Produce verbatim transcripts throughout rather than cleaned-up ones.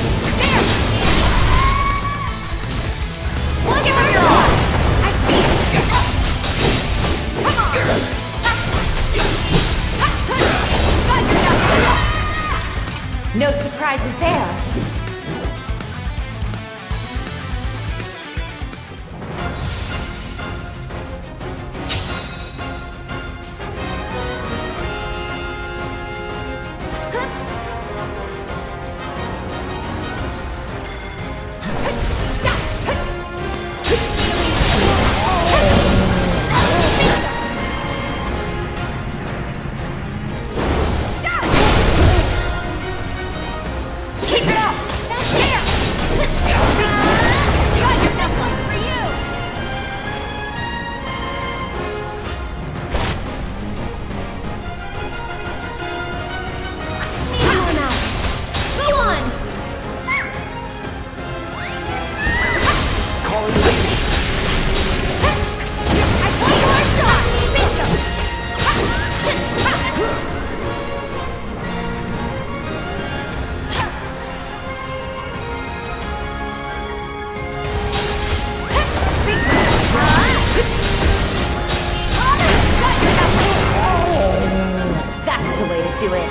No surprises there. Do it.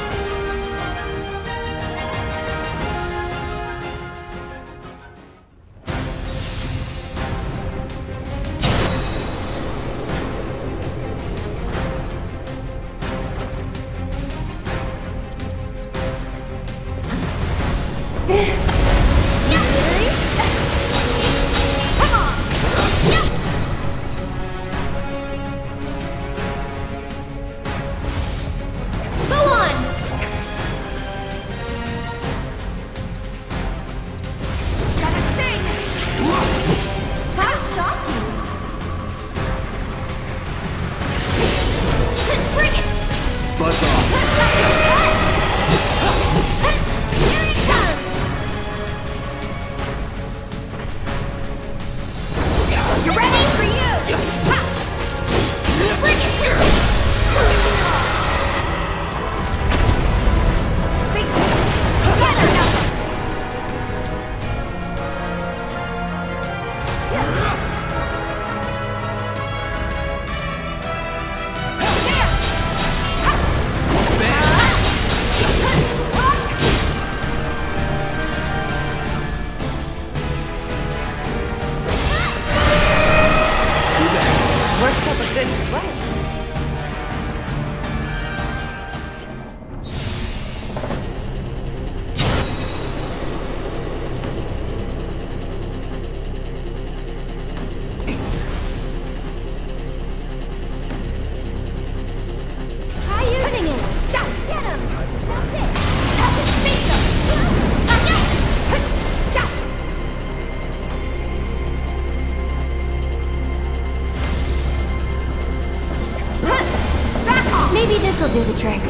Maybe this'll do the trick.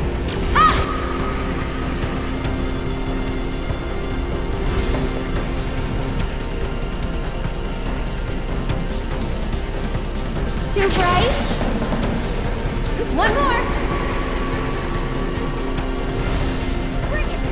Too bright? One more! Bring it!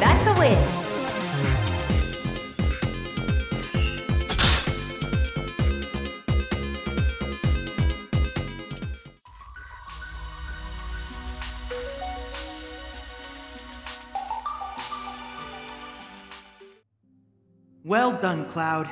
That's a win. Well done, Cloud.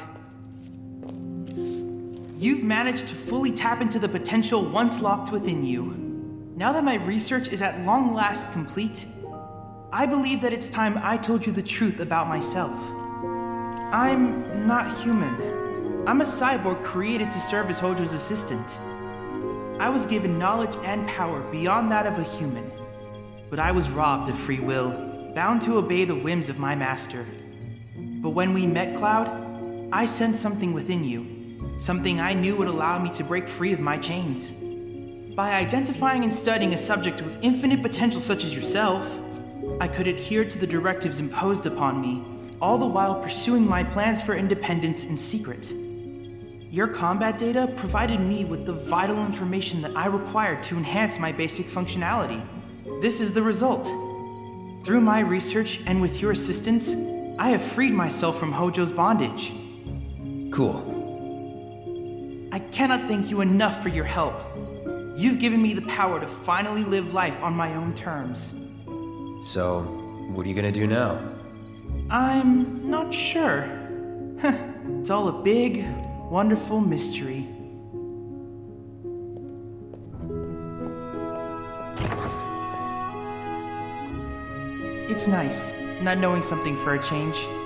You've managed to fully tap into the potential once locked within you. Now that my research is at long last complete, I believe that it's time I told you the truth about myself. I'm not human. I'm a cyborg created to serve as Hojo's assistant. I was given knowledge and power beyond that of a human, but I was robbed of free will, bound to obey the whims of my master. But when we met, Cloud, I sensed something within you. Something I knew would allow me to break free of my chains. By identifying and studying a subject with infinite potential such as yourself, I could adhere to the directives imposed upon me, all the while pursuing my plans for independence in secret. Your combat data provided me with the vital information that I required to enhance my basic functionality. This is the result. Through my research and with your assistance, I have freed myself from Hojo's bondage. Cool. I cannot thank you enough for your help. You've given me the power to finally live life on my own terms. So, what are you gonna do now? I'm not sure. It's all a big, wonderful mystery. It's nice, not knowing something for a change.